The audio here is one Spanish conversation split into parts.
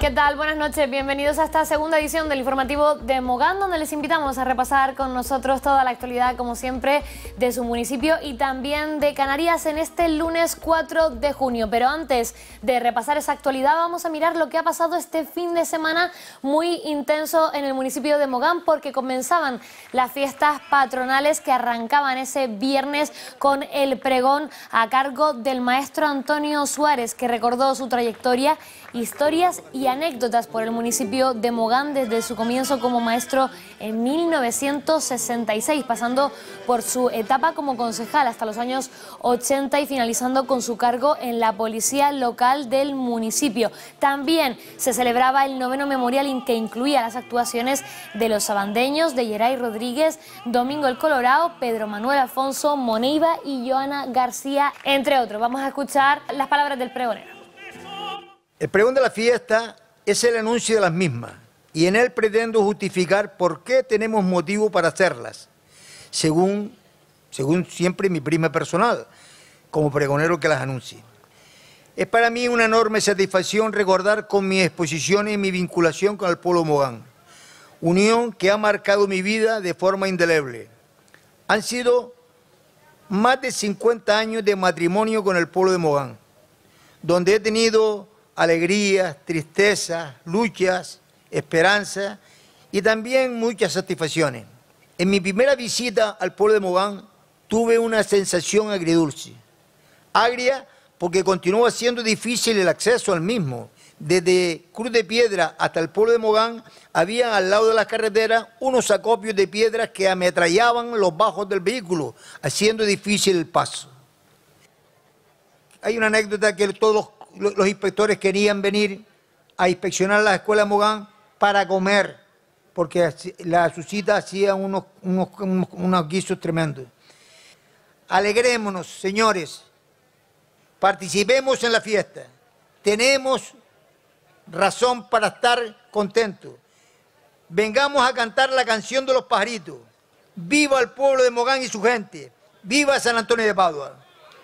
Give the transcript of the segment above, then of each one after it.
¿Qué tal? Buenas noches, bienvenidos a esta segunda edición del informativo de Mogán, donde les invitamos a repasar con nosotros toda la actualidad, como siempre, de su municipio y también de Canarias en este lunes 4 de junio. Pero antes de repasar esa actualidad, vamos a mirar lo que ha pasado este fin de semana muy intenso en el municipio de Mogán, porque comenzaban las fiestas patronales que arrancaban ese viernes con el pregón a cargo del maestro Antonio Suárez, que recordó su trayectoria, historias y anécdotas por el municipio de Mogán desde su comienzo como maestro en 1966, pasando por su etapa como concejal hasta los años 80 y finalizando con su cargo en la policía local del municipio. También se celebraba el 9º memorial, que incluía las actuaciones de los sabandeños, de Yeray Rodríguez, Domingo el Colorado, Pedro Manuel Alfonso, Moneiva y Joana García, entre otros. Vamos a escuchar las palabras del pregonero. El pregón de la fiesta es el anuncio de las mismas y en él pretendo justificar por qué tenemos motivo para hacerlas, según siempre mi prima personal, como pregonero que las anuncie. Es para mí una enorme satisfacción recordar con mis exposiciones mi vinculación con el pueblo Mogán, unión que ha marcado mi vida de forma indeleble. Han sido más de 50 años de matrimonio con el pueblo de Mogán, donde he tenido alegrías, tristezas, luchas, esperanzas y también muchas satisfacciones. En mi primera visita al pueblo de Mogán tuve una sensación agridulce. Agria porque continúa siendo difícil el acceso al mismo. Desde Cruz de Piedra hasta el pueblo de Mogán había al lado de la carretera unos acopios de piedras que ametrallaban los bajos del vehículo, haciendo difícil el paso. Hay una anécdota que todos los inspectores querían venir a inspeccionar la escuela de Mogán para comer, porque la Susita hacía unos guisos tremendos. Alegrémonos, señores, participemos en la fiesta, tenemos razón para estar contentos. Vengamos a cantar la canción de los pajaritos. ¡Viva el pueblo de Mogán y su gente! ¡Viva San Antonio de Padua!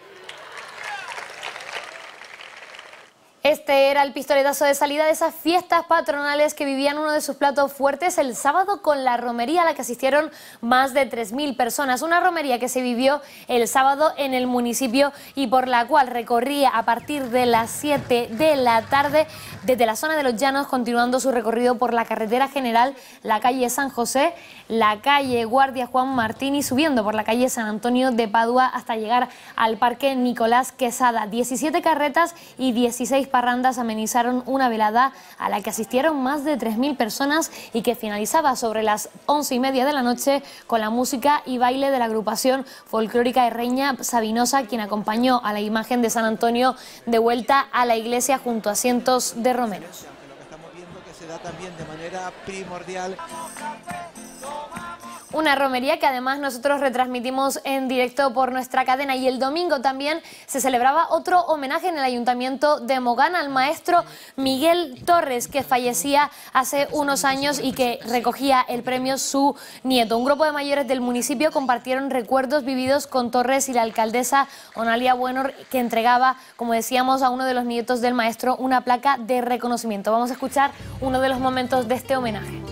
Este era el pistoletazo de salida de esas fiestas patronales que vivían uno de sus platos fuertes el sábado con la romería a la que asistieron más de 3.000 personas. Una romería que se vivió el sábado en el municipio y por la cual recorría a partir de las 7 de la tarde desde la zona de Los Llanos, continuando su recorrido por la carretera general, la calle San José, la calle Guardia Juan Martín y subiendo por la calle San Antonio de Padua hasta llegar al Parque Nicolás Quesada. 17 carretas y 16 parrandas amenizaron una velada a la que asistieron más de 3.000 personas y que finalizaba sobre las 11:30 de la noche con la música y baile de la agrupación folclórica herreña Sabinosa, quien acompañó a la imagen de San Antonio de vuelta a la iglesia junto a cientos de romeros. Lo que estamos viendo que se da también de manera primordial. Una romería que además nosotros retransmitimos en directo por nuestra cadena, y el domingo también se celebraba otro homenaje en el Ayuntamiento de Mogán al maestro Miguel Torres, que fallecía hace unos años y que recogía el premio su nieto. Un grupo de mayores del municipio compartieron recuerdos vividos con Torres y la alcaldesa Onalia Bueno, que entregaba, como decíamos, a uno de los nietos del maestro una placa de reconocimiento. Vamos a escuchar uno de los momentos de este homenaje.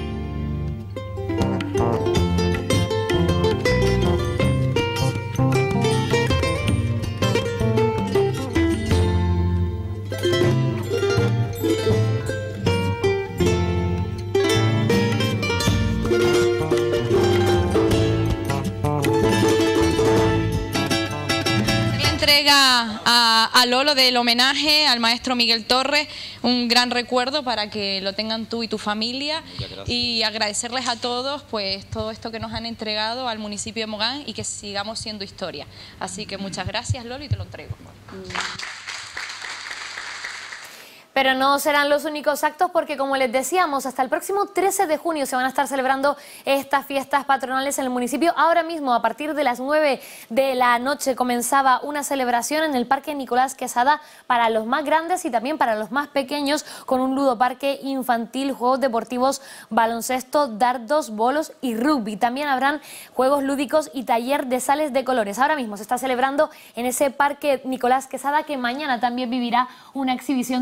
Entrega a Lolo del homenaje al maestro Miguel Torres, un gran recuerdo para que lo tengan tú y tu familia, y agradecerles a todos pues todo esto que nos han entregado al municipio de Mogán y que sigamos siendo historia. Así que muchas gracias, Lolo, y te lo entrego. Pero no serán los únicos actos porque, como les decíamos, hasta el próximo 13 de junio se van a estar celebrando estas fiestas patronales en el municipio. Ahora mismo, a partir de las 9 de la noche, comenzaba una celebración en el Parque Nicolás Quesada para los más grandes y también para los más pequeños, con un ludoparque infantil, juegos deportivos, baloncesto, dardos, bolos y rugby. También habrán juegos lúdicos y taller de sales de colores. Ahora mismo se está celebrando en ese Parque Nicolás Quesada, que mañana también vivirá una exhibición de gimnasio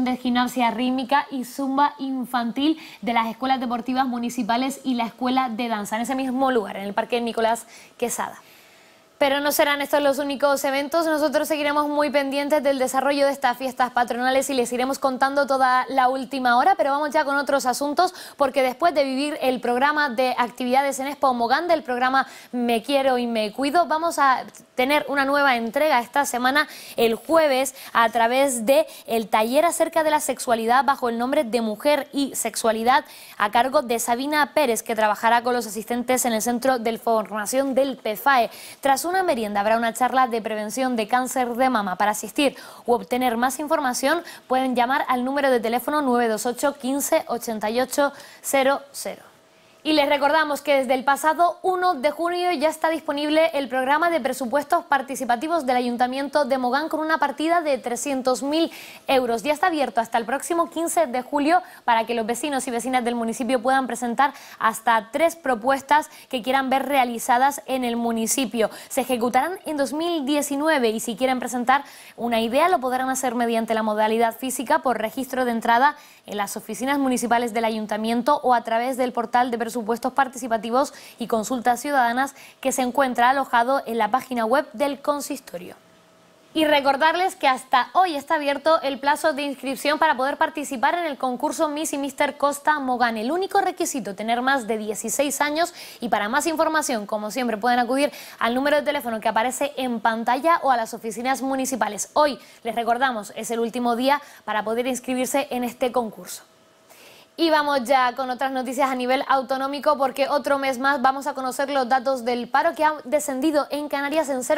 gimnasia rítmica y zumba infantil de las escuelas deportivas municipales y la escuela de danza, en ese mismo lugar, en el Parque Nicolás Quesada. Pero no serán estos los únicos eventos, nosotros seguiremos muy pendientes del desarrollo de estas fiestas patronales y les iremos contando toda la última hora, pero vamos ya con otros asuntos, porque después de vivir el programa de actividades en Expo Mogán, del programa Me Quiero y Me Cuido, vamos a tener una nueva entrega esta semana, el jueves, a través de el taller acerca de la sexualidad bajo el nombre de Mujer y Sexualidad, a cargo de Sabina Pérez, que trabajará con los asistentes en el Centro de Formación del PFAE. Tras una merienda habrá una charla de prevención de cáncer de mama. Para asistir u obtener más información pueden llamar al número de teléfono 928 15 88 00. Y les recordamos que desde el pasado 1 de junio ya está disponible el programa de presupuestos participativos del Ayuntamiento de Mogán con una partida de 300.000 euros. Ya está abierto hasta el próximo 15 de julio para que los vecinos y vecinas del municipio puedan presentar hasta 3 propuestas que quieran ver realizadas en el municipio. Se ejecutarán en 2019 y si quieren presentar una idea lo podrán hacer mediante la modalidad física por registro de entrada en las oficinas municipales del Ayuntamiento o a través del portal de presupuestos participativos y consultas ciudadanas que se encuentra alojado en la página web del consistorio. Y recordarles que hasta hoy está abierto el plazo de inscripción para poder participar en el concurso Miss y Mister Costa Mogán. El único requisito, tener más de 16 años y para más información, como siempre, pueden acudir al número de teléfono que aparece en pantalla o a las oficinas municipales. Hoy, les recordamos, es el último día para poder inscribirse en este concurso. Y vamos ya con otras noticias a nivel autonómico porque otro mes más vamos a conocer los datos del paro que ha descendido en Canarias en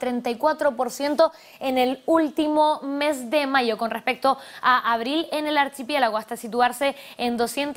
0,34% en el último mes de mayo con respecto a abril en el archipiélago hasta situarse en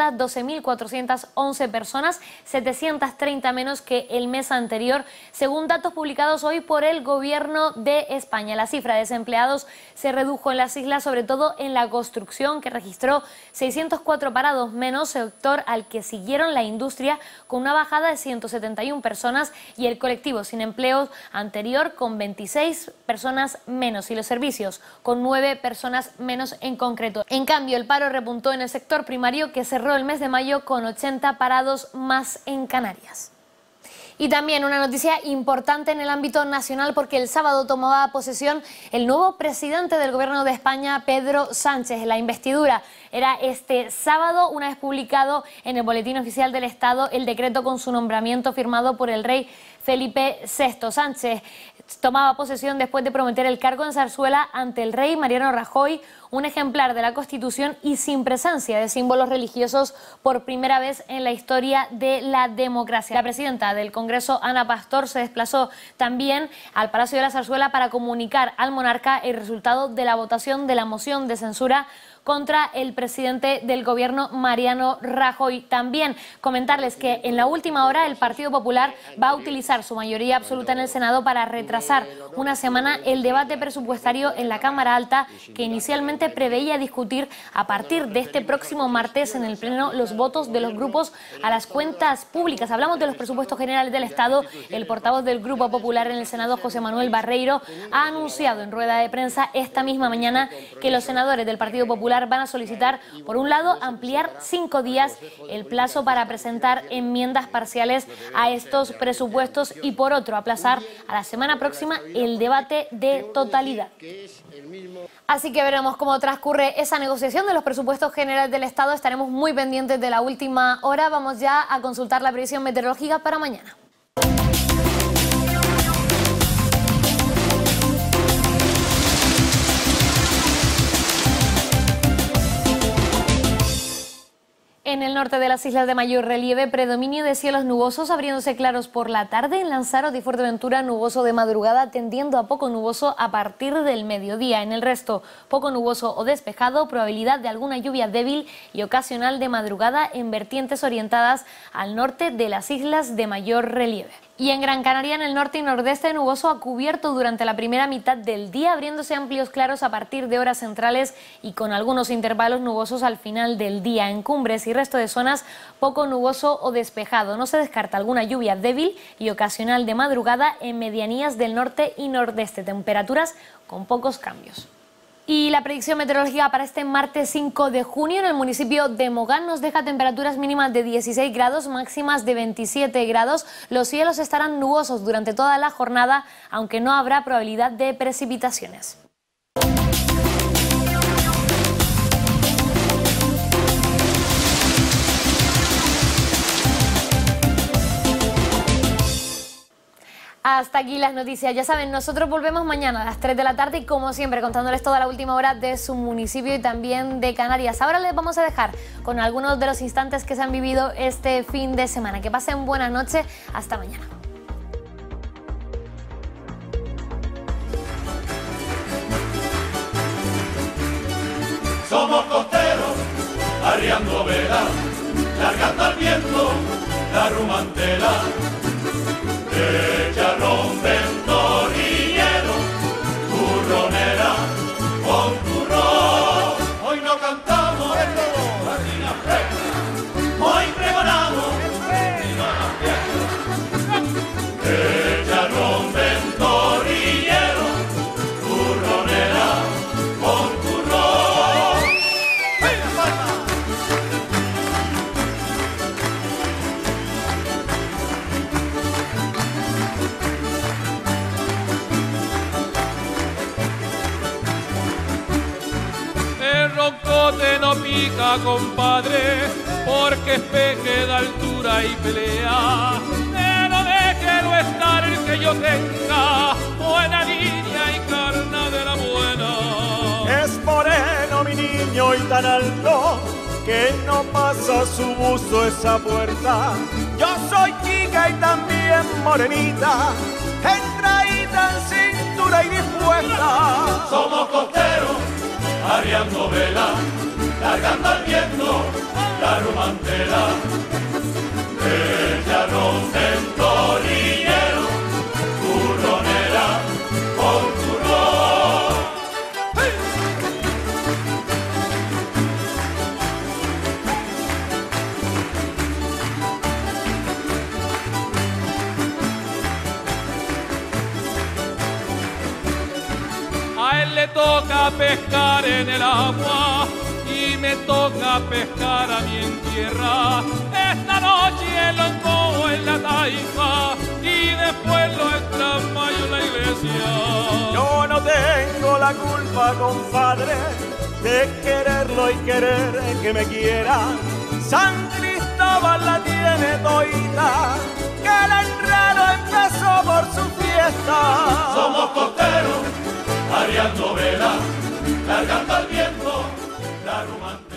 212.411 personas, 730 menos que el mes anterior, según datos publicados hoy por el Gobierno de España. La cifra de desempleados se redujo en las islas, sobre todo en la construcción, que registró 604 parados menos, sector al que siguieron la industria con una bajada de 171 personas y el colectivo sin empleo anterior con 26 personas menos y los servicios con 9 personas menos en concreto. En cambio, el paro repuntó en el sector primario que cerró el mes de mayo con 80 parados más en Canarias. Y también una noticia importante en el ámbito nacional porque el sábado tomaba posesión el nuevo presidente del Gobierno de España, Pedro Sánchez. La investidura era este sábado, una vez publicado en el Boletín Oficial del Estado el decreto con su nombramiento firmado por el rey Felipe VI. Sánchez tomaba posesión después de prometer el cargo en Zarzuela ante el rey Mariano Rajoy, un ejemplar de la Constitución y sin presencia de símbolos religiosos por primera vez en la historia de la democracia. La presidenta del Congreso, Ana Pastor, se desplazó también al Palacio de la Zarzuela para comunicar al monarca el resultado de la votación de la moción de censura contra el presidente del Gobierno, Mariano Rajoy. También comentarles que en la última hora el Partido Popular va a utilizar su mayoría absoluta en el Senado para retrasar una semana el debate presupuestario en la Cámara Alta, que inicialmente preveía discutir a partir de este próximo martes en el Pleno los votos de los grupos a las cuentas públicas. Hablamos de los presupuestos generales del Estado. El portavoz del Grupo Popular en el Senado, José Manuel Barreiro, ha anunciado en rueda de prensa esta misma mañana que los senadores del Partido Popular van a solicitar, por un lado, ampliar 5 días el plazo para presentar enmiendas parciales a estos presupuestos y, por otro, aplazar a la semana próxima el debate de totalidad. Así que veremos cómo transcurre esa negociación de los presupuestos generales del Estado. Estaremos muy pendientes de la última hora. Vamos ya a consultar la previsión meteorológica para mañana. En el norte de las islas de mayor relieve, predominio de cielos nubosos, abriéndose claros por la tarde. En Lanzarote y Fuerteventura, nuboso de madrugada, tendiendo a poco nuboso a partir del mediodía. En el resto, poco nuboso o despejado, probabilidad de alguna lluvia débil y ocasional de madrugada en vertientes orientadas al norte de las islas de mayor relieve. Y en Gran Canaria, en el norte y nordeste, nuboso a cubierto durante la primera mitad del día, abriéndose amplios claros a partir de horas centrales y con algunos intervalos nubosos al final del día. En cumbres y resto de zonas, poco nuboso o despejado. No se descarta alguna lluvia débil y ocasional de madrugada en medianías del norte y nordeste. Temperaturas con pocos cambios. Y la predicción meteorológica para este martes 5 de junio en el municipio de Mogán nos deja temperaturas mínimas de 16 grados, máximas de 27 grados. Los cielos estarán nubosos durante toda la jornada, aunque no habrá probabilidad de precipitaciones. Hasta aquí las noticias. Ya saben, nosotros volvemos mañana a las 3 de la tarde y como siempre contándoles toda la última hora de su municipio y también de Canarias. Ahora les vamos a dejar con algunos de los instantes que se han vivido este fin de semana. Que pasen buena noche. Hasta mañana. Somos costeros, arriando velas, largando al viento la rumantela. Charrón, ventorillero, turronera, con turrón. Hoy no cantamos, sardina fresca, hoy pregonamos, viva la fiesta. Charrón, ventorillero, turronera, con turrón. ¡Venga, palma! Roncote no pica, compadre, porque es peque de altura y pelea. Pero déjelo estar el que yo tenga buena línea y carne de la buena. Es moreno mi niño y tan alto que no pasa su busto esa puerta. Yo soy chica y también morenita, entraída en cintura y dispuesta. Somos costeros, arriando vela, largando al viento la rumantela. El charrón ventorillero, turronera, con turrón. ¡Hey! A él le toca pescar en el agua y me toca pescar a mí en tierra. Esta noche lo encojo en la taifa y después lo extramayo en la iglesia. Yo no tengo la culpa, compadre, de quererlo y querer que me quiera. San Cristóbal la tiene toita, que el enredo empezó por su fiesta. Somos costeros, arriando vela, largando al viento la rumantela.